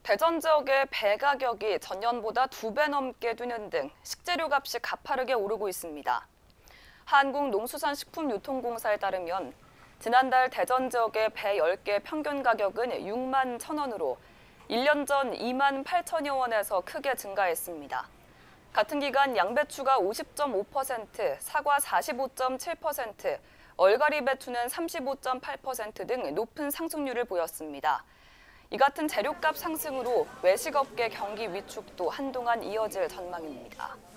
대전 지역의 배 가격이 전년보다 2배 넘게 뛰는 등 식재료 값이 가파르게 오르고 있습니다. 한국농수산식품유통공사에 따르면 지난달 대전 지역의 배 10개 평균 가격은 6만 1,000원으로 1년 전 2만 8천여 원에서 크게 증가했습니다. 같은 기간 양배추가 50.5%, 사과 45.7%, 얼갈이 배추는 35.8% 등 높은 상승률을 보였습니다. 이 같은 재료값 상승으로 외식업계 경기 위축도 한동안 이어질 전망입니다.